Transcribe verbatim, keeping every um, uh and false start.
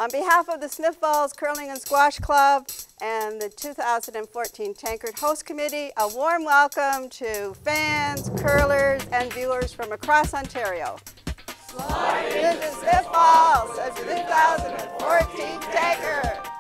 On behalf of the Smith Falls Curling and Squash Club and the two thousand fourteen Tankard Host Committee, a warm welcome to fans, curlers, and viewers from across Ontario. Slide into Smith Falls as the two thousand fourteen Tankard.